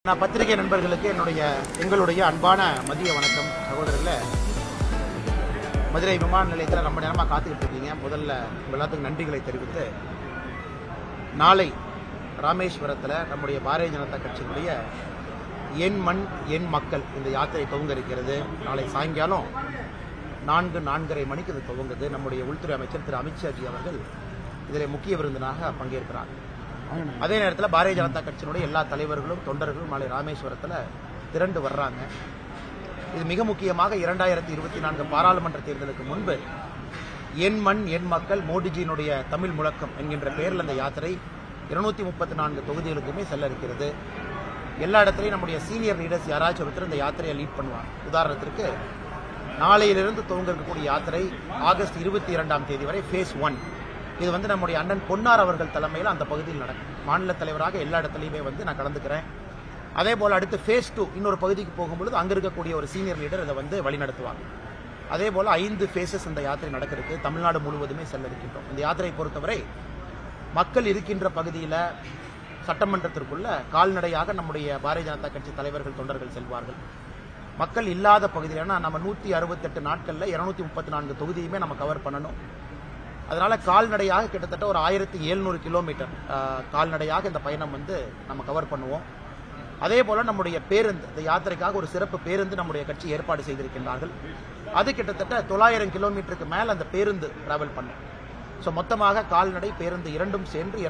நான் பத்திரிகை நண்பர்களுக்கு எங்களுடைய அன்பான மதிய வணக்கம். சகோதரர்களே, மதுரை விமான நிலையத்தில் ரொம்ப நேரமாக காத்துக்கிட்டு இருக்கீங்க. முதல்ல எல்லாத்துக்கும் நன்றிகளை தெரிவித்து, நாளை ராமேஸ்வரத்தில் நம்முடைய பாரதிய ஜனதா கட்சியினுடைய என் மண் என் மக்கள் இந்த யாத்திரை துவங்க இருக்கிறது. நாளை சாயங்காலம் 4:30 மணிக்கு இது துவங்குது. நம்முடைய உள்துறை அமைச்சர் திரு அமித்ஷாஜி அவர்கள் இதில் முக்கிய விருந்தினராக பங்கேற்கிறார். அதே நேரத்தில் பாரதிய ஜனதா கட்சியினுடைய எல்லா தலைவர்களும் தொண்டர்களும் நாளை ராமேஸ்வரத்தில் திரண்டு வர்றாங்க. இது மிக முக்கியமாக 2024 பாராளுமன்ற தேர்தலுக்கு முன்பு என் மண் என் மக்கள் மோடிஜியினுடைய தமிழ் முழக்கம் என்கின்ற பெயரில் அந்த யாத்திரை 234 தொகுதிகளுக்குமே செல்ல இருக்கிறது. எல்லா இடத்துலையும் நம்முடைய சீனியர் லீடர்ஸ் யாராச்சும் ஒருத்தர் இந்த யாத்திரையை லீட் பண்ணுவாங்க. உதாரணத்திற்கு நாளையிலிருந்து துவங்க இருக்கக்கூடிய யாத்திரை ஆகஸ்ட் 22ஆம் தேதி வரை ஃபேஸ் 1. இது நம்முடைய அண்ணன் பொன்னார் அவர்கள் தலைமையில் அந்த பகுதியில் நடக்கும். மாநில தலைவராக எல்லா இடத்துலையுமே நான் கலந்துக்கிறேன். அதே போல் அடுத்து ஃபேஸ் 2 இன்னொரு பகுதிக்கு போகும்பொழுது அங்கே இருக்கக்கூடிய ஒரு சீனியர் லீடர் இதை வழிநடத்துவாங்க. அதே போல் 5 ஃபேஸஸ் இந்த யாத்திரை நடக்கிறதுக்கு தமிழ்நாடு முழுவதுமே செல்ல இருக்கின்றோம். இந்த யாத்திரை பொறுத்தவரை மக்கள் இருக்கின்ற பகுதியில் சட்டமன்றத்திற்குள்ள கால்நடையாக நம்முடைய பாரதிய ஜனதா கட்சி தலைவர்கள் தொண்டர்கள் செல்வார்கள். மக்கள் இல்லாத பகுதியில் நம்ம 168 நாட்களில் 234 தொகுதியுமே நம்ம கவர் பண்ணணும். அதனால கால்நடையாக கிட்டத்தட்ட ஒரு 1700 கிலோமீட்டர் கால்நடையாக இந்த பயணம் நம்ம கவர் பண்ணுவோம். அதே போல நம்முடைய பேருந்து, இந்த யாத்திரைக்காக ஒரு சிறப்பு பேருந்து நம்முடைய கட்சி ஏற்பாடு செய்திருக்கின்றார்கள். அது கிட்டத்தட்ட 900 கிலோமீட்டருக்கு மேல அந்த பேருந்து டிராவல் பண்ணும். ஸோ மொத்தமாக கால்நடை பேருந்து இரண்டும் சேர்ந்து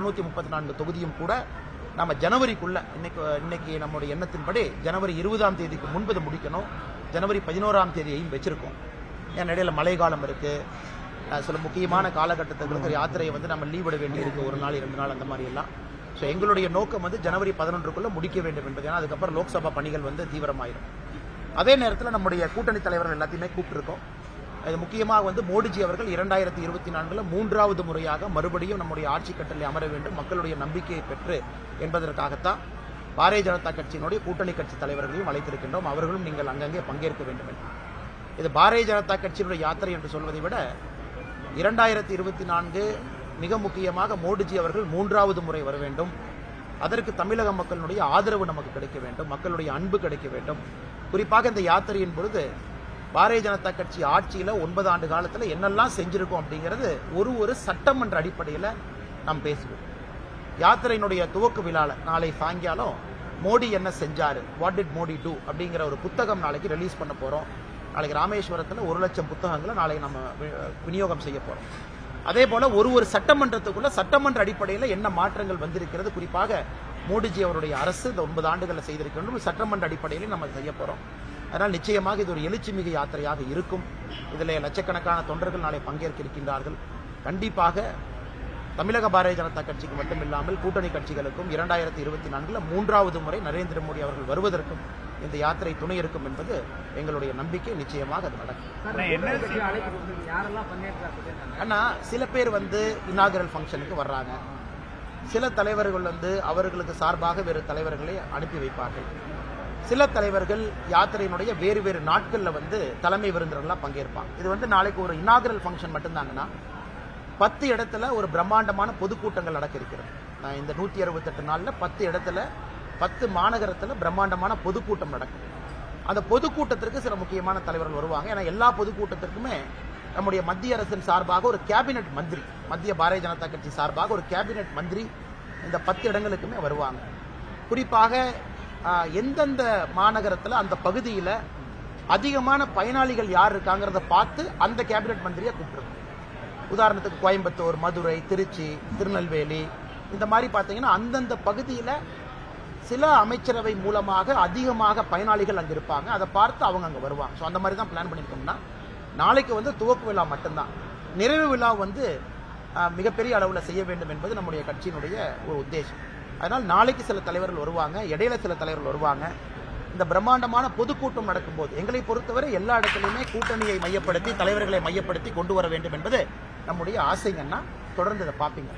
234 தொகுதியும் கூட நம்ம ஜனவரிக்குள்ள இன்னைக்கு நம்முடைய எண்ணத்தின்படி ஜனவரி 20ஆம் தேதிக்கு முன்பு இதை முடிக்கணும். ஜனவரி 11ஆம் தேதியையும் வச்சிருக்கோம். ஏன் இடையில மழை காலம் இருக்கு, சில முக்கியமான காலகட்டத்துக்கு யாத்திரையை நம்ம லீவ் விட வேண்டி இருக்கு, 1 நாள் 2 நாள் அந்த மாதிரி எல்லாம். ஸோ எங்களுடைய நோக்கம் ஜனவரி 11க்குள்ள முடிக்க வேண்டும் என்பது. ஏன்னா அதுக்கப்புறம் லோக்சபா பணிகள் தீவிரமாயிரும். அதே நேரத்தில் நம்முடைய கூட்டணி தலைவர்கள் எல்லாத்தையுமே கூப்பிட்டுருக்கோம். இது முக்கியமாக மோடிஜி அவர்கள் 2024 3வது முறையாக மறுபடியும் நம்முடைய ஆட்சி கட்டளை அமர வேண்டும், மக்களுடைய நம்பிக்கையை பெற்று என்பதற்காகத்தான் பாரதிய ஜனதா கட்சியினுடைய கூட்டணி கட்சி தலைவர்களையும் அழைத்திருக்கின்றோம். அவர்களும் நீங்கள் அங்கங்கே பங்கேற்க வேண்டும் என்று. இது பாரதிய ஜனதா கட்சியினுடைய யாத்திரை என்று சொல்வதை விட 2024 மிக முக்கியமாக மோடிஜி அவர்கள் 3வது முறை வர வேண்டும். அதற்கு தமிழக மக்களுடைய ஆதரவு நமக்கு கிடைக்க வேண்டும், மக்களுடைய அன்பு கிடைக்க வேண்டும். குறிப்பாக இந்த யாத்திரையின் பொழுது பாரதிய ஜனதா கட்சி ஆட்சியில் 9 ஆண்டு காலத்தில் என்னெல்லாம் செஞ்சிருக்கோம் அப்படிங்கிறது ஒரு சட்டமன்ற அடிப்படையில் நாம் பேசுவோம். யாத்திரையினுடைய துவக்க விழாவில் நாளை சாயங்காலம் மோடி என்ன செஞ்சாரு, வாட் டிட் மோடி டூ அப்படிங்கிற ஒரு புத்தகம் நாளைக்கு ரிலீஸ் பண்ண போறோம். நாளைக்கு ராமேஸ்வரத்தில் 1 லட்சம் புத்தகங்களை நாளைக்கு நம்ம விநியோகம் செய்ய போறோம். அதே போல ஒரு சட்டமன்றத்துக்குள்ள சட்டமன்ற அடிப்படையில் என்ன மாற்றங்கள் வந்திருக்கிறது, குறிப்பாக மோடிஜி அவருடைய அரசு இந்த 9 ஆண்டுகளில் செய்திருக்கின்ற சட்டமன்ற அடிப்படையில் நம்ம செய்ய போறோம். அதனால் நிச்சயமாக இது ஒரு எழுச்சிமிகு யாத்திரையாக இருக்கும். இதில் லட்சக்கணக்கான தொண்டர்கள் நாளை பங்கேற்க இருக்கின்றார்கள். கண்டிப்பாக தமிழக பாரதிய ஜனதா கட்சிக்கு மட்டுமில்லாமல் கூட்டணி கட்சிகளுக்கும் 2024 3வது முறை நரேந்திர மோடி அவர்கள் வருவதற்கும் இந்த யாத்திரை துணை இருக்கும் என்பது எங்களுடைய நம்பிக்கை. நிச்சயமாக அது நடக்கும். ஆனா சில பேர் இனாகரல் ஃபங்க்ஷனுக்கு வர்றாங்க, சில தலைவர்கள் அவர்களுக்கு சார்பாக வேறு தலைவர்களை அனுப்பி வைப்பார்கள். சில தலைவர்கள் யாத்திரையினுடைய வேறு நாட்கள்ல தலைமை விருந்தினர்களாக பங்கேற்பாங்க. இது நாளைக்கு ஒரு இனாகரல் ஃபங்க்ஷன் மட்டும்தாங்கன்னா 10 இடத்துல ஒரு பிரம்மாண்டமான பொதுக்கூட்டங்கள் நடக்க இருக்கிறது. இந்த 168 நாள்ல 10 இடத்துல 10 மாநகரத்தில் பிரம்மாண்டமான பொதுக்கூட்டம் நடக்கும். அந்த பொதுக்கூட்டத்திற்கு சில முக்கியமான தலைவர்கள் வருவாங்க. ஏன்னா எல்லா பொதுக்கூட்டத்திற்குமே நம்முடைய மத்திய அரசின் சார்பாக ஒரு கேபினெட் மந்திரி, மத்திய பாரதிய ஜனதா கட்சி சார்பாக ஒரு கேபினெட் மந்திரி இந்த 10 இடங்களுக்குமே வருவாங்க. குறிப்பாக எந்தெந்த மாநகரத்தில் அந்த பகுதியில் அதிகமான பயனாளிகள் யார் இருக்காங்கிறத பார்த்து அந்த கேபினெட் மந்திரியை கூப்பிட்டுருக்கோம். உதாரணத்துக்கு கோயம்புத்தூர், மதுரை, திருச்சி, திருநெல்வேலி இந்த மாதிரி பார்த்தீங்கன்னா அந்தந்த பகுதியில் சில அமைச்சரவை மூலமாக அதிகமாக பயனாளிகள் அங்கே இருப்பாங்க. அதை பார்த்து அவங்க அங்கே வருவாங்க. ஸோ அந்த மாதிரி தான் பிளான் பண்ணியிருக்கோம்னா நாளைக்கு துவக்க விழா மட்டும்தான். நிறைவு விழா மிகப்பெரிய அளவில் செய்ய வேண்டும் என்பது நம்முடைய கட்சியினுடைய ஒரு உத்தேசம். அதனால் நாளைக்கு சில தலைவர்கள் வருவாங்க, இடையில சில தலைவர்கள் வருவாங்க. இந்த பிரம்மாண்டமான பொதுக்கூட்டம் நடக்கும்போது எங்களை பொறுத்தவரை எல்லா இடத்துலையுமே கூட்டணியை மையப்படுத்தி தலைவர்களை மையப்படுத்தி கொண்டு வர வேண்டும் என்பது நம்முடைய ஆசைங்கன்னா தொடர்ந்து இதை பார்ப்பீங்க.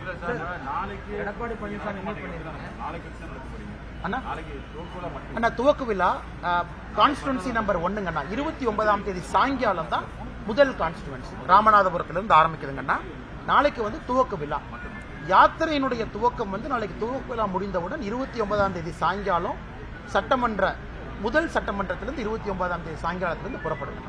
அண்ணா துவக்க விழா கான்ஸ்டிடுவன்சி நம்பர் 1ங்கண்ணா 29ஆம் தேதி சாயங்காலம் தான் முதல் கான்ஸ்டிடுவன்சி ராமநாதபுரத்திலிருந்து ஆரம்பிக்குதுங்கண்ணா. நாளைக்கு துவக்க விழா. யாத்திரையினுடைய துவக்கம் நாளைக்கு துவக்க விழா முடிந்தவுடன் 29ஆம் தேதி சாயங்காலம் சட்டமன்ற முதல் சட்டமன்றத்திலிருந்து 29ஆம் தேதி சாயங்காலத்திலிருந்து புறப்படுங்க.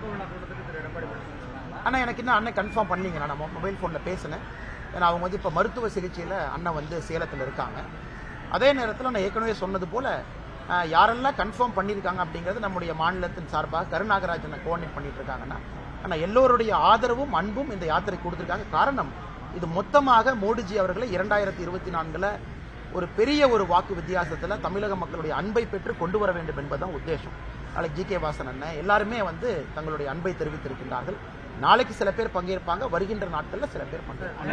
ஆனால் எனக்கு இன்னும் அண்ணன் கன்ஃபார்ம் பண்ணீங்க. நான் மொபைல் ஃபோனில் பேசினேன். ஏன்னா அவங்க வந்து இப்போ மருத்துவ சிகிச்சையில் அண்ணன் வந்து சேலத்தில் இருக்காங்க. அதே நேரத்தில் நான் ஏற்கனவே சொன்னது போல் யாரெல்லாம் கன்ஃபார்ம் பண்ணியிருக்காங்க அப்படிங்கிறது நம்முடைய மாநிலத்தின் சார்பாக கருநாகராஜனை கோஆர்டினேட் பண்ணிட்டு இருக்காங்கன்னா, ஆனால் எல்லோருடைய ஆதரவும் அன்பும் இந்த யாத்திரை கொடுத்துருக்காங்க. காரணம், இது மொத்தமாக மோடிஜி அவர்களை 2024 ஒரு பெரிய ஒரு வாக்கு வித்தியாசத்தில் தமிழக மக்களுடைய அன்பை பெற்று கொண்டு வர வேண்டும் என்பதுதான் உத்தேசம். நாளைக்கு ஜி.கே. வாசன் அண்ணன் எல்லாருமே வந்து தங்களுடைய அன்பை தெரிவித்திருக்கின்றார்கள். நாளைக்கு சில பேர் பங்கேற்பாங்க, வருகின்ற நாட்கள்ல சில பேர்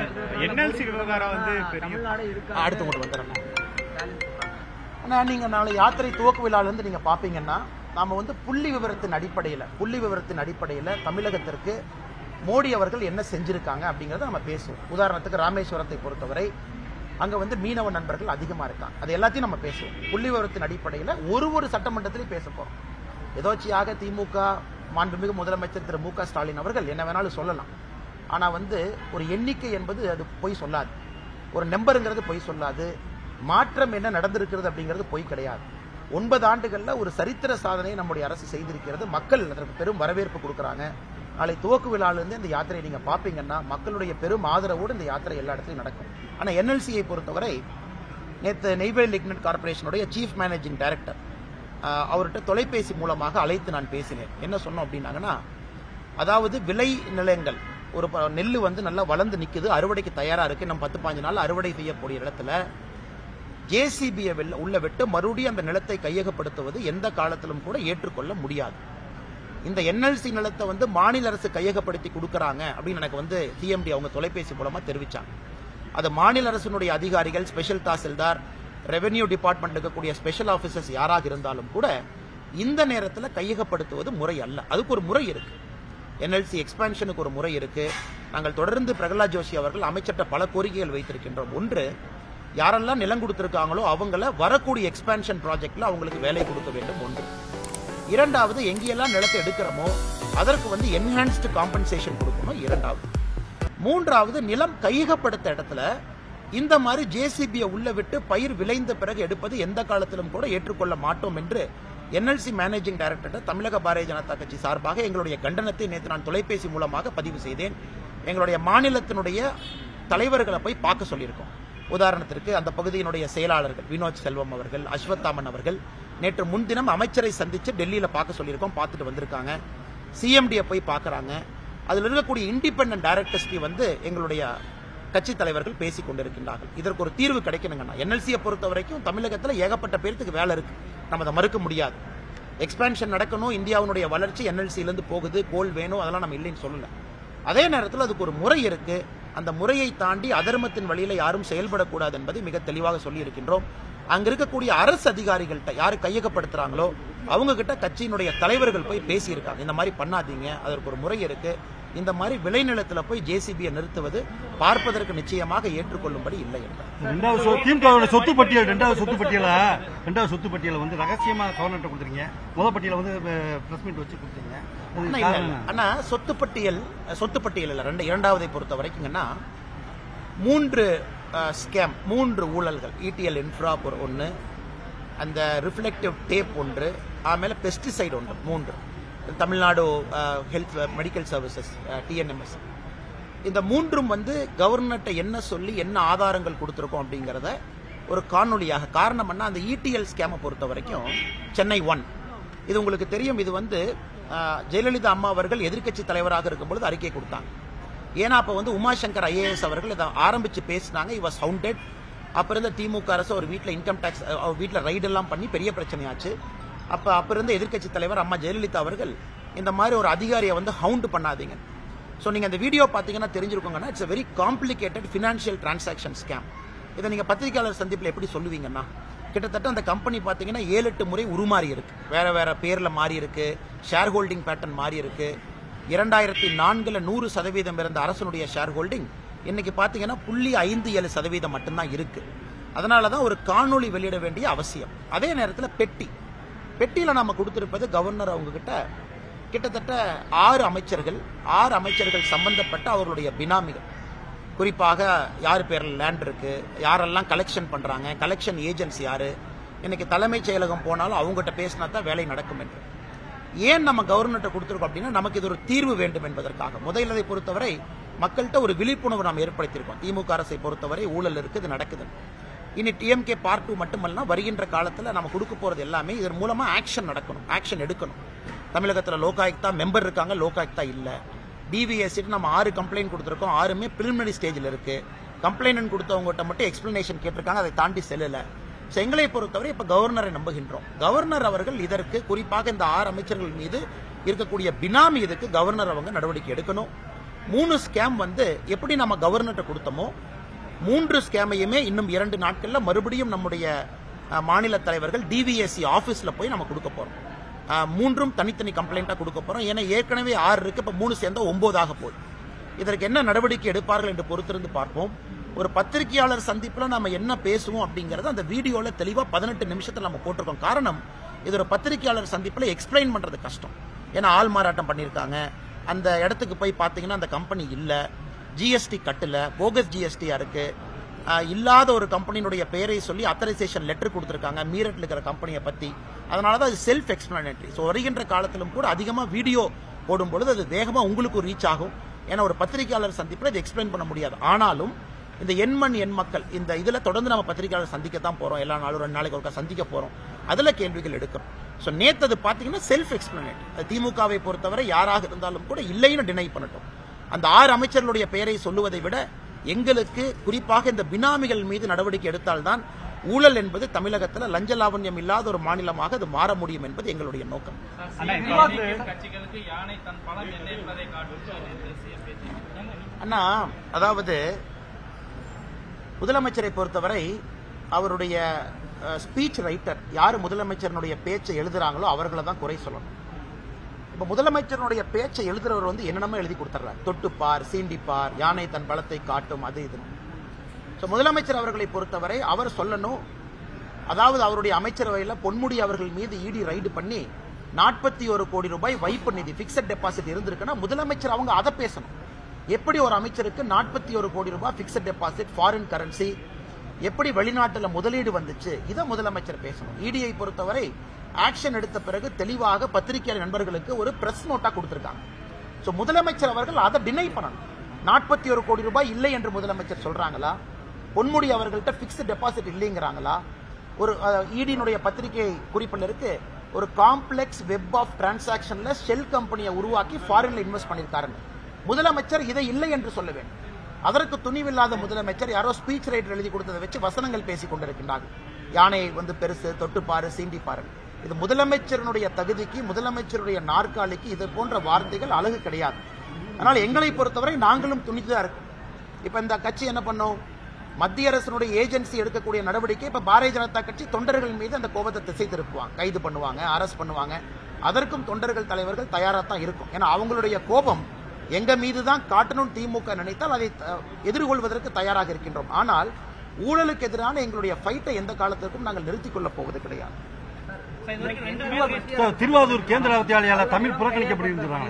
அடுத்து கொண்டு வந்துடுறேன். ஆனா நீங்க நாளை யாத்திரை துவக்க விழாவிலிருந்து நீங்க பாப்பீங்கன்னா, நாம வந்து புள்ளி விவரத்தின் அடிப்படையில் தமிழகத்திற்கு மோடி அவர்கள் என்ன செஞ்சிருக்காங்க அப்படிங்கறத நம்ம பேசுவோம். உதாரணத்துக்கு ராமேஸ்வரத்தை பொறுத்தவரை அங்க வந்து மீனவ நண்பர்கள் அதிகமா இருக்காங்க. அது எல்லாத்தையும் நம்ம பேசுவோம். புள்ளி விவரத்தின் அடிப்படையில் ஒரு சட்டமன்றத்திலையும் பேச போறோம். எதோச்சியாக திமுக மாண்புமிகு முதலமைச்சர் திரு மு.க. ஸ்டாலின் அவர்கள் என்ன வேணாலும் சொல்லலாம். ஆனா வந்து ஒரு எண்ணிக்கை என்பது அது பொய் சொல்லாது, ஒரு நம்பருங்கிறது பொய் சொல்லாது, மாற்றம் என்ன நடந்திருக்கிறது அப்படிங்கிறது பொய் கிடையாது. 9 ஆண்டுகள்ல ஒரு சரித்திர சாதனையை நம்முடைய அரசு செய்திருக்கிறது. மக்கள் அதற்கு பெரும் வரவேற்பு கொடுக்கறாங்க. நாளை துவக்க விழாவிலிருந்து இந்த யாத்திரையை நீங்க பாப்பீங்கன்னா மக்களுடைய பெரும் ஆதரவோடு இந்த யாத்திரை எல்லா இடத்துலையும் நடக்கும். ஆனா என்எல்சியை பொறுத்தவரை நேற்று நெய்வேலி லிக்னைட் கார்பரேஷனுடைய சீஃப் மேனேஜிங் டைரக்டர் அவர்கிட்ட தொலைபேசி மூலமாக அழைத்து நான் பேசினேன். என்ன சொன்னோம் அப்படின்னாங்கன்னா, அதாவது விளை நிலங்கள் ஒரு நெல் வந்து நல்லா வளர்ந்து நிக்குது, அறுவடைக்கு தயாரா இருக்கு, நம்ம 10-15 நாள் அறுவடை செய்யக்கூடிய இடத்துல ஜேசிபியை உள்ள விட்டு மறுபடியும் அந்த நிலத்தை கையகப்படுத்துவது எந்த காலத்திலும் கூட ஏற்றுக்கொள்ள முடியாது. இந்த என்எல்சி நிலத்தை வந்து மாநில அரசு கையகப்படுத்தி கொடுக்கறாங்க அப்படின்னு எனக்கு வந்து சிஎம்டி அவங்க தொலைபேசி மூலமா தெரிவிச்சாங்க. அது மாநில அரசினுடைய அதிகாரிகள், ஸ்பெஷல் தாசில்தார், ரெவென்யூ டிபார்ட்மெண்ட் இருக்கக்கூடிய ஸ்பெஷல் ஆபீசர்ஸ் யாராக இருந்தாலும் கூட இந்த நேரத்தில் கையகப்படுத்துவது முறை அல்ல. அதுக்கு ஒரு முறை இருக்கு. என்எல்சி எக்ஸ்பான்ஷனுக்கு ஒரு முறை இருக்கு. நாங்கள் தொடர்ந்து பிரகலாத் ஜோஷி அவர்கள் அமைச்சர்கிட்ட பல கோரிக்கைகள் வைத்திருக்கின்றோம். ஒன்று, யாரெல்லாம் நிலம் கொடுத்திருக்காங்களோ அவங்கள வரக்கூடிய எக்ஸ்பான்ஷன் ப்ராஜெக்ட்ல அவங்களுக்கு வேலை கொடுக்க வேண்டும். ஒன்று. இரண்டாவது, எங்கெல்லாம் நிலத்தை எடுக்கிறோமோ அதற்கு வந்து என்ஹான்ஸ்டு காம்பன்சேஷன் கொடுக்கணும். இரண்டாவது. மூன்றாவது, நிலம் கையகப்படுத்த இடத்துல இந்த மாதிரி ஜேசிபியை உள்ள விட்டு பயிர் விளைந்த பிறகு எடுப்பது எந்த காலத்திலும் கூட ஏற்றுக்கொள்ள மாட்டோம் என்று என்எல்சி மேனேஜிங் டைரக்டர் தமிழக பாரதிய ஜனதா கட்சி சார்பாக எங்களுடைய கண்டனத்தை நேற்று நான் தொலைபேசி மூலமாக பதிவு செய்தேன். எங்களுடைய மாநிலத்தினுடைய தலைவர்களை போய் பார்க்க சொல்லியிருக்கோம். உதாரணத்திற்கு அந்த பகுதியினுடைய செயலாளர்கள் வினோத் செல்வம் அவர்கள், அஸ்வத்தாமன் அவர்கள் நேற்று முன்தினம் அமைச்சரை சந்திச்சு டெல்லியில பார்க்க சொல்லியிருக்கோம். பார்த்துட்டு வந்திருக்காங்க. சிஎம்டியை போய் பார்க்கறாங்க. அதில் இருக்கக்கூடிய இண்டிபெண்டன்ட் டைரக்டர்ஸ்க்கு வந்து எங்களுடைய கட்சி தலைவர்கள் பேசிக் கொண்டிருக்கின்றார்கள். இதற்கு ஒரு தீர்வு கிடைக்கணுங்கன்னா, என்எல்சியை பொறுத்த வரைக்கும் தமிழகத்தில் ஏகப்பட்ட பேருக்கு வேலை இருக்கு, நம்ம அதை மறுக்க முடியாது. எக்ஸ்பான்ஷன் நடக்கணும், இந்தியாவுடைய வளர்ச்சி என்எல்சியிலிருந்து போகுது, கோல் வேணும், அதெல்லாம் நம்ம இல்லைன்னு சொல்லல. அதே நேரத்தில் அதுக்கு ஒரு முறை இருக்கு. அந்த முறையை தாண்டி அதர்மத்தின் வழியில யாரும் செயல்படக்கூடாது என்பதை மிக தெளிவாக சொல்லி இருக்கின்றோம். அங்க இருக்கக்கூடிய அரசு அதிகாரிகள்கிட்ட யாரு கையகப்படுத்துறாங்களோ அவங்க கிட்ட கட்சியினுடைய தலைவர்கள் போய் பேசியிருக்காங்க. இந்த மாதிரி பண்ணாதீங்க, அதற்கு ஒரு முறை இருக்கு. இந்த மாதிரி விளைநிலத்துல போய் ஜேசிபியை நிறுத்துவது பார்ப்பதற்கு நிச்சயமாக ஏற்றுக்கொள்ளும்படி இல்லை என்றார். திமுக சொத்து பட்டியல் ரெண்டாவது சொத்து பட்டியலை வந்து ரகசியமா கவர்னர் கொடுத்துருங்க. முதல் பட்டியலை வந்து பிரஸ் மீட் வச்சு கொடுத்தீங்க. ஆனா சொத்து பட்டியல் இல்ல. இரண்டாவதை பொறுத்த வரைக்கும்னா 3 ஸ்கேம், 3 ஊழல்கள். இடிஎல் இன்ஃப்ரா ஒன்று, அந்த ரிஃப்ளெக்டிவ் டேப் ஒன்று, ஆಮೇಲೆ பெஸ்டிசைடு ஒன்று. 3 Tamil Nadu health medical services TNMS. இந்த 3ம் வந்து கவர்னர்கிட்ட என்ன சொல்லி என்ன ஆதாரங்கள் கொடுத்துருக்கோம் அப்படிங்கிறத ஒரு காணொலியாக. காரணம் என்ன, அந்த இடிஎல் ஸ்கேமை பொறுத்த வரைக்கும் சென்னை 1 இது உங்களுக்கு தெரியும். இது வந்து ஜெயலலிதா அம்மா அவர்கள் எதிர்க்கட்சி தலைவராக இருக்கும்பொழுது அறிக்கை கொடுத்தாங்க. ஏன்னா அப்ப வந்து உமாசங்கர் ஐஏஎஸ் அவர்கள் இதை ஆரம்பிச்சு பேசினாங்க. It was sounded. அப்ப இருந்த திமுக அரசு ஒரு வீட்டில் இன்கம் டாக்ஸ் வீட்டில் ரைடு எல்லாம் பண்ணி பெரிய பிரச்சனையாச்சு. அப்ப இருந்த எதிர்க்கட்சி தலைவர் அம்மா ஜெயலலிதா அவர்கள் இந்த மாதிரி ஒரு அதிகாரியை வந்து ஹவுண்ட் பண்ணாதீங்க. ஸோ நீங்க அந்த வீடியோ பார்த்தீங்கன்னா தெரிஞ்சிருக்கோங்கன்னா, it's a very complicated financial transaction scam. இதை நீங்க பத்திரிகையாளர் சந்திப்பில் எப்படி சொல்லுவீங்கன்னா, கிட்டத்தட்ட அந்த கம்பெனி பார்த்தீங்கன்னா 7-8 முறை உருமாறி இருக்கு. வேற பேர்ல மாறி இருக்கு. ஷேர் ஹோல்டிங் பேட்டர்ன் மாறி இருக்கு. 2004 100% இருந்த அரசனுடைய ஷேர் ஹோல்டிங் இன்னைக்கு பார்த்தீங்கன்னா 0.57% மட்டும்தான் இருக்கு. அதனாலதான் ஒரு காணொலி வெளியிட வேண்டிய அவசியம். அதே நேரத்தில் பெட்டியில நாம கொடுத்திருப்பது கவர்னர் அவங்க கிட்ட கிட்டத்தட்ட 6 அமைச்சர்கள் சம்பந்தப்பட்ட அவர்களுடைய பினாமிகள். குறிப்பாக யார் பேரில் லேண்ட் இருக்கு, யாரெல்லாம் கலெக்ஷன் பண்றாங்க, கலெக்ஷன் ஏஜென்ட்ஸ் யாரு, இன்னைக்கு தலைமைச் செயலகம் போனாலும் அவங்ககிட்ட பேசினா தான் வேலை நடக்கும் என்று. ஏன் நம்ம கவர்னர்கிட்ட கொடுத்துருக்கோம் அப்படின்னா நமக்கு இது ஒரு தீர்வு வேண்டும் என்பதற்காக. முதலில் பொறுத்தவரை மக்கள்கிட்ட ஒரு விழிப்புணர்வு நாம் ஏற்படுத்தியிருக்கோம். திமுக அரசை பொறுத்தவரை ஊழல் இருக்குது, நடக்குது. இனி டிஎம்கே பார்ட் 2 மட்டுமல்ல, வருகின்ற காலத்தில் நம்ம கொடுக்க போறது எல்லாமே இதன் மூலமா ஆக்ஷன் நடக்கணும், ஆக்ஷன் எடுக்கணும். தமிழகத்தில் லோகாயுக்தா மெம்பர் இருக்காங்க, லோகாயுக்தா இல்ல. டிவிஎஸ்சி நம்ம 6 கம்ப்ளைண்ட் கொடுத்துருக்கோம், 6மே பிரிலிமினரி ஸ்டேஜில் இருக்கு. கம்ப்ளைண்ட் கொடுத்தவங்ககிட்ட மட்டும் எக்ஸ்பிளனேஷன் கேட்டிருக்காங்க, அதை தாண்டி செல்லல. எங்களை பொறுத்தவரை இப்ப கவர்னரை நம்புகின்றோம். கவர்னர் அவர்கள் இதற்கு குறிப்பாக இந்த 6 அமைச்சர்கள் மீது இருக்கக்கூடிய பினாமி இதுக்கு கவர்னர் அவங்க நடவடிக்கை எடுக்கணும். 3 ஸ்கேம் எப்படி நம்ம கவர்னர்கிட்ட கொடுத்தோமோ 3 ஸ்கேமையுமே இன்னும் 2 நாட்கள்ல மறுபடியும் நம்முடைய மாநில தலைவர்கள் டிவிஎஸ்சி ஆபீஸ்ல போய் நம்ம கொடுக்க போறோம். 3ம் தனித்தனி கம்ப்ளைண்டா கொடுக்க போறோம். ஏன்னா ஏற்கனவே 6 இருக்கு, இப்ப 3 சேர்ந்தா 9 ஆக போகுது. இதற்கு என்ன நடவடிக்கை எடுப்பார்கள் என்று பொறுத்திருந்து பார்ப்போம். ஒரு பத்திரிகையாளர் சந்திப்புல நம்ம என்ன பேசுவோம் அப்படிங்கறது அந்த வீடியோல தெளிவா 18 நிமிஷத்துல நம்ம போட்டிருக்கோம். காரணம், இது ஒரு பத்திரிகையாளர் சந்திப்புல எக்ஸ்பிளைன் பண்றது கஷ்டம். ஏன்னா ஆள் மாறாட்டம் பண்ணிருக்காங்க, அந்த இடத்துக்கு போய் பாத்தீங்கன்னா அந்த கம்பெனி இல்ல, ஜிஎஸ்டி கட்டல, போகஸ் ஜிஎஸ்டியா இருக்கு, இல்லாத ஒரு கம்பெனியுடைய பெயரை சொல்லி அத்தரைசேஷன் லெட்டர் கொடுத்திருக்காங்க மீரட்ல இருக்கிற கம்பெனியை பத்தி. அதனாலதான் அது செல்ஃப் எக்ஸ்பிளனேட்டரி. வருகின்ற காலத்திலும் கூட அதிகமா வீடியோ போடும்பொழுது அது வேகமா உங்களுக்கு ரீச் ஆகும். ஏன்னா ஒரு பத்திரிகையாளர் சந்திப்புல இது எக்ஸ்பிளைன் பண்ண முடியாது. ஆனாலும் இந்த எண்மண் எண் மக்கள் இந்த இதுல தொடர்ந்து நம்ம பத்திரிகையாளர் சந்திக்கத்தான் போறோம். எல்லா நாளும் 2 நாளைக்கு ஒருக்கா சந்திக்க போறோம். அதுல கேள்விகள் எடுக்கிறோம். நேத்து அது பாத்தீங்கன்னா செல்ஃப் எக்ஸ்பிளனேட்டரி. திமுகவை பொறுத்தவரை யாராக இருந்தாலும் கூட இல்லைன்னு டினை பண்ணட்டும். அந்த 6 அமைச்சர்களுடைய பெயரை சொல்லுவதை விட எங்களுக்கு குறிப்பாக இந்த பினாமிகள் மீது நடவடிக்கை எடுத்தால்தான் ஊழல் என்பது தமிழகத்தில் லஞ்ச லாவண்யம் இல்லாத ஒரு மாநிலமாக அது மாற முடியும் என்பது எங்களுடைய நோக்கம். அண்ணா, அதாவது முதலமைச்சரை பொறுத்தவரை அவருடைய ஸ்பீச் ரைட்டர் யாரு முதலமைச்சருடைய பேச்சை எழுதுறாங்களோ அவர்களை தான் குறை சொல்லணும். இப்ப முதலமைச்சருடைய பேச்சை எழுதுறவர் என்னென்னமோ எழுதி கொடுத்துறாரு. தொட்டுப்பார், சீண்டிப்பார், யானை தன் பலத்தை காட்டும், அது இது. முதலமைச்சர் அவர்களை பொறுத்தவரை அவர் சொல்லணும். அதாவது அவருடைய அமைச்சரவையில் பொன்முடி அவர்கள் மீது இடி ரைடு பண்ணி 41 கோடி ரூபாய் வைப்பு நிதி பிக்சட் டெபாசிட் இருந்திருக்குன்னா முதலமைச்சர் அவங்க அதை பேசணும். எப்படி ஒரு அமைச்சருக்கு 41 கோடி ரூபாய் பிக்சட் டெபாசிட், ஃபாரின் கரன்சி, எப்படி வெளிநாட்டில் முதலீடு வந்துச்சு, இதை முதலமைச்சர் பேசணும். இடியை பொறுத்தவரை ஆக்ஷன் எடுத்த பிறகு தெளிவாக பத்திரிகையாளர் நண்பர்களுக்கு ஒரு பிரஸ் நோட்டா கொடுத்திருக்காங்க. முதலமைச்சர் அவர்கள் அதை டினை பண்ணணும். 41 கோடி ரூபாய் இல்லை என்று முதலமைச்சர் சொல்றாங்களா? பொன்முடி அவர்கள்ட்ட பிக்ஸ்ட் டெபாசிட் இல்லைங்கிறாங்களா? ஒரு இடியினுடைய பத்திரிகை குறிப்பில் இருக்கு, ஒரு காம்ப்ளெக்ஸ் வெப் ஆஃப் டிரான்சாக்ஷன்ல ஷெல் கம்பெனியை உருவாக்கி ஃபாரின்ல இன்வெஸ்ட் பண்ணிருக்காருன்னு முதலமைச்சர் இதை இல்லை என்று சொல்ல வேண்டும். அதற்கு துணிவில்லாத முதலமைச்சர் யாரோ ஸ்பீச் ரைட்டர் எழுதி கொடுத்ததை வச்சு வசனங்கள் பேசிக் கொண்டிருக்கின்றார்கள். யானை பெருசு, தொட்டுப்பாரு, சீண்டிப்பாரு. இது முதலமைச்சருடைய தகுதிக்கு, முதலமைச்சருடைய நாற்காலிக்கு இது போன்ற வார்த்தைகள் அழகு கிடையாது. அதனால எங்களை பொறுத்தவரை நாங்களும் துணிந்துதான் இருக்கும். இப்ப இந்த கட்சி என்ன பண்ணோம், மத்திய அரசுடைய ஏஜென்சி எடுக்கக்கூடிய நடவடிக்கை இப்ப பாரதிய ஜனதா கட்சி தொண்டர்கள் மீது அந்த கோபத்தை திசை திருப்புவாங்க, கைது பண்ணுவாங்க, அரெஸ்ட் பண்ணுவாங்க. அதற்கும் தொண்டர்கள் தலைவர்கள் தயாரா தான் இருக்கும். ஏன்னா அவங்களுடைய கோபம் எங்க மீதுதான் காட்டணும் திமுக நினைத்தால் அதை எதிர்கொள்வதற்கு தயாராக இருக்கின்றோம். ஆனால் ஊழலுக்கு எதிரான எங்களுடைய ஃபைட்டை எந்த காலத்திற்கும் நாங்கள் நிறுத்திக் கொள்ளப் போவது கிடையாது. திருவாரூர் கேந்திர வித்தியாலயால தமிழ் புறக்கணிக்கப்படுகிறாங்க.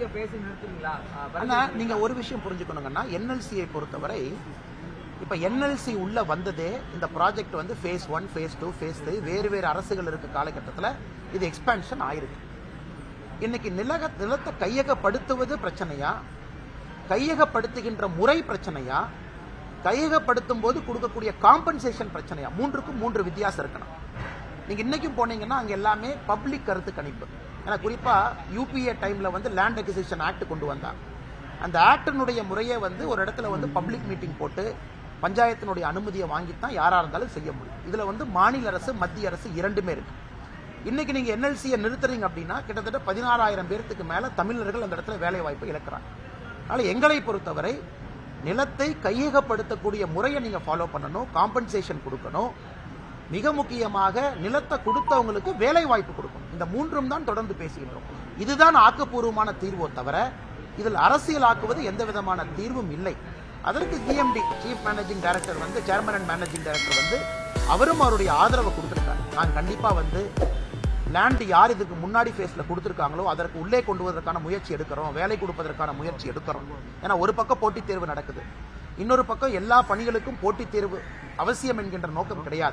நீங்க ஒரு விஷயம் புரிஞ்சுக்கணுங்கன்னா, என்எல்சியை பொறுத்தவரை இப்ப என்எல்சி உள்ள வந்ததே இந்த ப்ராஜெக்ட் ஃபேஸ் 1, ஃபேஸ் 2, ஃபேஸ் 3 வேறு வேறு அரசுகள் இருக்க காலகட்டத்தில் இது எக்ஸ்பான்ஷன் ஆயிருக்கு. இன்னைக்கு நிலத்தை கையகப்படுத்துவது பிரச்சனையா, கையகப்படுத்துகின்ற முறை பிரச்சனையா, கையகப்படுத்தும் போது கொடுக்கக்கூடிய காம்பன்சேஷன் பிரச்சனையா? 3க்கும் 3 வித்தியாசம் இருக்கணும். நீங்க இன்னைக்கும் போனீங்கன்னா அங்க எல்லாமே பப்ளிக் கருத்து கணிப்பு. ஏன்னா குறிப்பா யூபிஏ டைம்ல லேண்ட் அக்விசிஷன் ஆக்ட் கொண்டு வந்தாங்க. அந்த ஆக்டினுடைய முறையே ஒரு இடத்துல பப்ளிக் மீட்டிங் போட்டு பஞ்சாயத்தினுடைய அனுமதியை வாங்கித்தான் யாரா இருந்தாலும் செய்ய முடியும். இதுல மாநில அரசு, மத்திய அரசு இரண்டுமே இருக்கு. இன்னைக்கு நீங்க என்எல்சியை நிறுத்துறீங்க அப்படின்னா கிட்டத்தட்ட 16,000 பேருக்கு மேல தமிழர்கள் அந்த இடத்துல வேலை வாய்ப்பு இழக்கிறாங்க. அதனால எங்களை பொறுத்தவரை நிலத்தை கையகப்படுத்தக்கூடிய முறையை நீங்க ஃபாலோ பண்ணணும், காம்பன்சேஷன் கொடுக்கணும். மிக முக்கியமாக நிலத்தை கொடுத்தவங்களுக்கு வேலை வாய்ப்பு கொடுக்கணும். இந்த 3ம் தான் தொடர்ந்து பேசுகின்றோம். இதுதான் ஆக்கப்பூர்வமான தீர்வோ தவிர இதில் அரசியல் ஆக்குவது எந்த விதமான தீர்வும் இல்லை. அதற்கு GMD, chief managing director chairman and managing director அவரும் அவருடைய ஆதரவை கொடுத்திருக்காரு. நான் கண்டிப்பா லேண்ட் யார் இதுக்கு முன்னாடி ஃபேஸ்ல கொடுத்திருக்காங்களோ அதற்கு உள்ளே கொண்டு வருவதற்கான முயற்சி எடுக்கிறோம், வேலை கொடுப்பதற்கான முயற்சி எடுக்கிறோம். ஏன்னா ஒரு பக்கம் போட்டித் தேர்வு நடக்குது, இன்னொரு பக்கம் எல்லா பணிகளுக்கும் போட்டித் தேர்வு அவசியம் என்கின்ற நோக்கம் கிடையாது.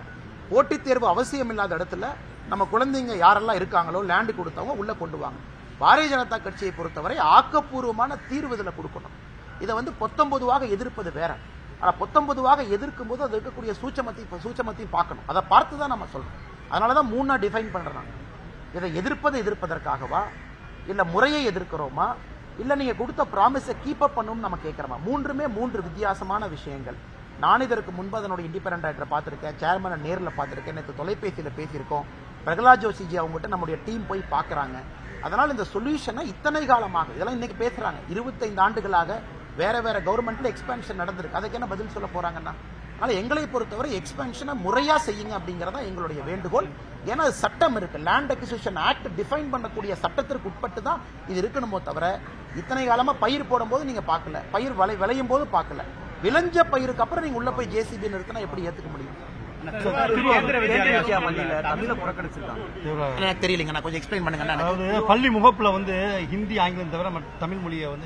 போட்டித் தேர்வு அவசியம் இல்லாத இடத்துல நம்ம குழந்தைங்க யாரெல்லாம் இருக்காங்களோ லேண்டு கொடுத்தவங்க உள்ள கொண்டு வாங்க. பாரதிய ஜனதா கட்சியை பொறுத்தவரை ஆக்கப்பூர்வமான தீர்வு இதில் கொடுக்கணும். இதை வந்து 19வாக எதிர்ப்பது வேற. ஆனா 19வாக எதிர்க்கும் போது அது இருக்கக்கூடிய சூட்சமத்தையும் பார்க்கணும். அதை பார்த்து தான் நம்ம சொல்றோம். அதனாலதான் 3 டிஃபைன் பண்றாங்க. இதை எதிர்ப்பதற்காகவா, இல்ல முறையை எதிர்க்கிறோமா, இல்ல நீங்க கொடுத்த ப்ராமிஸை கீப் அப் பண்ணணும்னு நம்ம கேட்கிறோமா? மூன்றுமே 3 வித்தியாசமான விஷயங்கள். நான் இதற்கு முன்பு அதனுடைய இண்டிபெண்டன்ட் டைரக்டரை பார்த்திருக்கேன், சேர்மனை நேரில் பார்த்திருக்கேன், நேற்று தொலைபேசியில் பேசியிருக்கோம். பிரகலாத் ஜோஷிஜி அவங்ககிட்ட நம்முடைய டீம் போய் பார்க்கறாங்க. அதனால இந்த சொல்யூஷனை இத்தனை காலமாக இதெல்லாம் இன்னைக்கு பேசுறாங்க. 25 ஆண்டுகளாக வேற வேற கவர்மெண்ட்ல எக்ஸ்பான்ஷன் நடந்திருக்கு. அதுக்கு என்ன பதில் சொல்ல போறாங்கன்னா? அதனால எங்களை பொறுத்தவரை எக்ஸ்பான்ஷனை முறையா செய்யுங்க அப்படிங்கறதா எங்களுடைய வேண்டுகோள். ஏன்னா சட்டம் இருக்கு, லேண்ட் அக்விசிஷன் ஆக்ட் டிஃபைன் பண்ணக்கூடிய சட்டத்திற்கு உட்பட்டு தான் இது இருக்கணுமோ தவிர இத்தனை காலமா பயிர் போடும்போது நீங்க பார்க்கல, பயிர் விளையும் போது பார்க்கல, விளைஞ்ச பயிருக்கு அப்புறம் நீங்க உள்ள போய் ஜேசிபி நிறுத்தினா எப்படி ஏத்துக்க முடியும்? தெரியலங்க, நான் கொஞ்சம் எக்ஸ்பிளைன் பண்ணுங்க. அதாவது பள்ளி முகப்புல வந்து ஹிந்தி ஆங்கிலம் தவிர தமிழ் மொழியை வந்து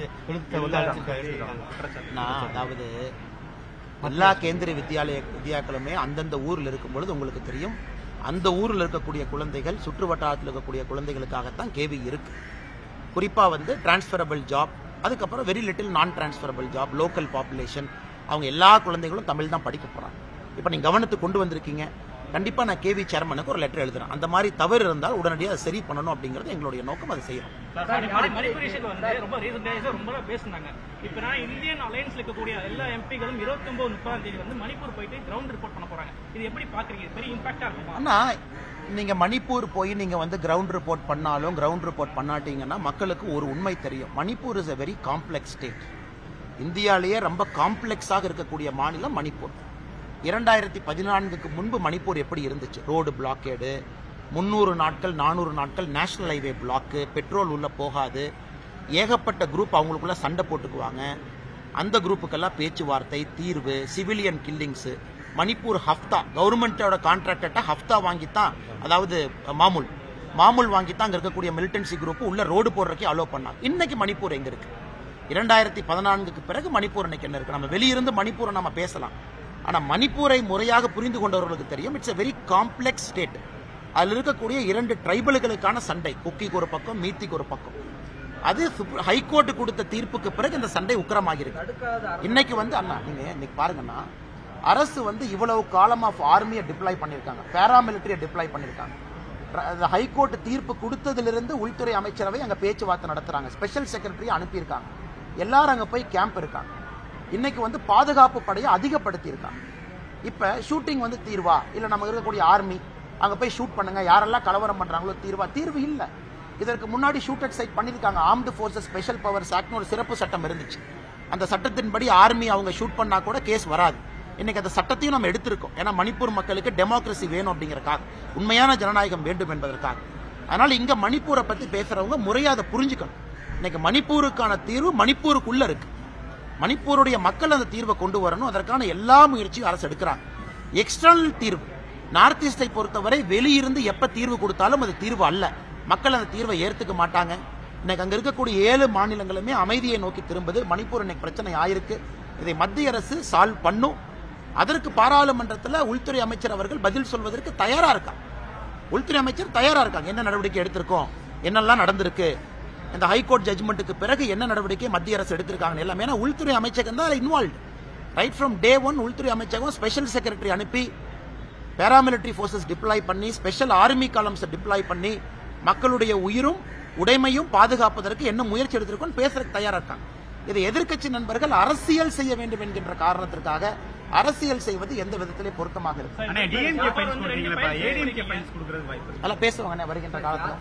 அதாவது எல்லா கேந்திரிய வித்யாக்களுமே அந்தந்த ஊர்ல இருக்கும் பொழுது உங்களுக்கு தெரியும், அந்த ஊரில் இருக்கக்கூடிய குழந்தைகள் சுற்று வட்டாரத்தில் இருக்கக்கூடிய குழந்தைகளுக்காகத்தான் கேவி இருக்கு. குறிப்பா வந்து டிரான்ஸ்பரபிள் ஜாப், அதுக்கப்புறம் very little non transferable job, local population, அவங்க எல்லா குழந்தைகளும் தமிழ் தான் படிக்க போறாங்க. இப்ப நீங்க கவனத்துக்கு கொண்டு வந்திருக்கீங்க. கண்டிப்பா நான் கேவி சேர்மனுக்கு ஒரு லெட்டர் எழுதுறேன். அந்த மாதிரி தவறு இருந்தால் உடனடியாக அதை சரி பண்ணணும் அப்படிங்கிறது எங்களுடைய நோக்கம். அதை செய்யணும். இந்தியன் அலையன்ஸ்ல இருக்கக்கூடிய எல்லா எம்பிகளும் 29-30 வந்து மணிப்பூர் போயிட்டு கிரவுண்ட் ரிப்போர்ட் பண்ண போறாங்க. இது எப்படி பாக்குறீங்க? பெரிய இம்பாக்டா இருக்குமா? ஆனா நீங்க மணிப்பூர் போய் நீங்க வந்து கிரவுண்ட் ரிப்போர்ட் பண்ணாலும் கிரவுண்ட் ரிப்போர்ட் பண்ணாட்டீங்கன்னா மக்களுக்கு ஒரு உண்மை தெரியும். Manipur is a very complex state. இந்தியாலேயே ரொம்ப காம்ப்ளெக்ஸாக இருக்கக்கூடிய மாநிலம் மணிப்பூர். 2014க்கு முன்பு மணிப்பூர் எப்படி இருந்துச்சு? ரோடு பிளாக்கேடு, 300 நாட்கள் 400 நாட்கள் நேஷனல் ஹைவே பிளாக்கு, பெட்ரோல் உள்ள போகாது, ஏகப்பட்ட குரூப் அவங்களுக்குள்ள சண்டை போட்டுக்குவாங்க. அந்த குரூப்புக்கெல்லாம் பேச்சுவார்த்தை, தீர்வு, சிவிலியன் கில்லிங்ஸ். மணிப்பூர் ஹஃப்தா, கவர்மெண்டோட கான்ட்ராக்டர்ட்ட ஹஃப்தா வாங்கித்தான், அதாவது மாமூல் வாங்கித்தான் அங்க இருக்கக்கூடிய மிலிட்டன்சி குரூப் உள்ள ரோடு போடுறதுக்கே அலோ பண்ணாங்க. இன்னைக்கு மணிப்பூர் எங்க இருக்கு? 2014க்கு பிறகு மணிப்பூர் இன்னைக்கு என்ன இருக்கு? நம்ம வெளியிருந்து மணிப்பூரை நம்ம பேசலாம், ஆனா மணிப்பூரை முறையாக புரிந்து கொண்டவர்களுக்கு தெரியும் it's a very complex state. அதில் இருக்கக்கூடிய 2 ட்ரைபல்களுக்கான சண்டை, குக்கிக்கு ஒரு பக்கம், மீத்திக்கு ஒரு பக்கம். அது ஹைகோர்ட் கொடுத்த தீர்ப்புக்கு பிறகு இந்த சண்டை உக்கிரமாகிருக்கு. இன்னைக்கு வந்து அண்ணா நீங்க இன்னைக்கு பாருங்கன்னா, அரசு வந்து இவ்வளவு காலம் ஆஃப் ஆர்மியை டிப்ளாய் பண்ணிருக்காங்க, பேராமிலிட்டரியை டிப்ளாய் பண்ணிருக்காங்க. ஹைகோர்ட் தீர்ப்பு கொடுத்ததிலிருந்து உள்துறை அமைச்சரவை அங்க பேச்சுவார்த்தை நடத்துறாங்க, ஸ்பெஷல் செக்ரட்டரி அனுப்பியிருக்காங்க, எல்லாரும் அங்க போய் கேம்ப் இருக்காங்க. இன்னைக்கு வந்து பாதுகாப்பு படையை அதிகப்படுத்தி இருக்காங்க. இப்ப ஷூட்டிங் வந்து தீர்வா, இல்ல நம்ம இருக்கக்கூடிய ஆர்மி அங்க போய் ஷூட் பண்ணுங்க, யாரெல்லாம் கலவரம் பண்றாங்களோ தீர்வா? தீர்வு இல்ல. இதற்கு முன்னாடி ஷூட் அட் சைட் பண்ணிருக்காங்க. ஆர்ம்டு போர்சஸ் ஸ்பெஷல் பவர்ஸ் ஆக்ட்னு ஒரு சிறப்பு சட்டம் இருந்துச்சு. அந்த சட்டத்தின்படி ஆர்மி அவங்க ஷூட் பண்ணா கூட கேஸ் வராது. இன்னைக்கு அந்த சட்டத்தையும் நம்ம எடுத்திருக்கோம். ஏன்னா மணிப்பூர் மக்களுக்கு டெமோக்ரஸி வேணும் அப்படிங்கறதுக்காக, உண்மையான ஜனநாயகம் வேண்டும் என்பதற்காக. அதனால இங்க மணிப்பூரை பத்தி பேசுறவங்க முறையா அதை புரிஞ்சுக்கணும். இன்னைக்கு மணிப்பூருக்கான தீர்வு மணிப்பூருக்குள்ள இருக்கு. மணிப்பூருடைய மக்கள் அந்த தீர்வை கொண்டு வரணும். அதற்கான எல்லா முயற்சியும் அரசு எடுக்கிறாங்க. எக்ஸ்டர்னல் தீர்வு நார்த் ஈஸ்டை பொறுத்தவரை வெளியிருந்து எப்ப தீர்வு கொடுத்தாலும் அது தீர்வு அல்ல. மக்கள் அந்த தீர்வை ஏற்றுக்க மாட்டாங்க. இன்னைக்கு அங்க இருக்கக்கூடிய 7 மாநிலங்களுமே அமைதியை நோக்கி திரும்புது. மணிப்பூர் இன்னைக்கு பிரச்சனை ஆயிருக்கு. இதை மத்திய அரசு சால்வ் பண்ணும். அதற்கு பாராளுமன்றத்தில் உள்துறை அமைச்சர் அவர்கள் பதில் சொல்வதற்கு தயாரா இருக்காங்க. உள்துறை அமைச்சர் தயாரா இருக்காங்க. என்ன நடவடிக்கை எடுத்திருக்கோம், என்னெல்லாம் நடந்திருக்கு, இந்த ஹைகோர்ட் ஜட்மெண்ட்டுக்கு பிறகு என்ன நடவடிக்கை மத்திய அரசு எடுத்திருக்காங்க எல்லாமே. ஏன்னா உள்துறை அமைச்சகம் தான் இன்வால்வ். ரைட் ஃப்ரம் டே 1 உள்துறை அமைச்சகம் ஸ்பெஷல் செக்ரட்டரி அனுப்பி, பேராமிலிட்டரி போர்சஸ் டிப்ளாய் பண்ணி, ஸ்பெஷல் ஆர்மி காலம்ஸ் டிப்ளாய் பண்ணி, மக்களுடைய உயிரும் உடைமையும் பாதுகாப்பதற்கு என்ன முயற்சி எடுத்திருக்கோம் பேசுறதுக்கு தயாரா இருக்காங்க. இதை எதிர்க்கட்சி நண்பர்கள் அரசியல் செய்ய வேண்டும் என்கின்ற காரணத்திற்காக அரசியல் செய்வது எந்த விதத்திலே பொருத்தமாக இருக்கு? பேசுவாங்க வருகின்ற காலத்தில்.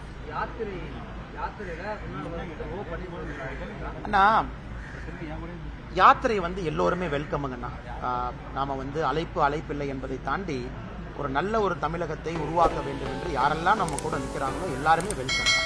அண்ணா யாத்திரை வந்து எல்லோருமே வெல்கமுங்கண்ணா. நாம வந்து அழைப்பில்லை என்பதை தாண்டி ஒரு நல்ல ஒரு தமிழகத்தை உருவாக்க வேண்டும் என்று யாரெல்லாம் நம்ம கூட நிற்கிறாங்களோ எல்லாருமே வெல்கம்.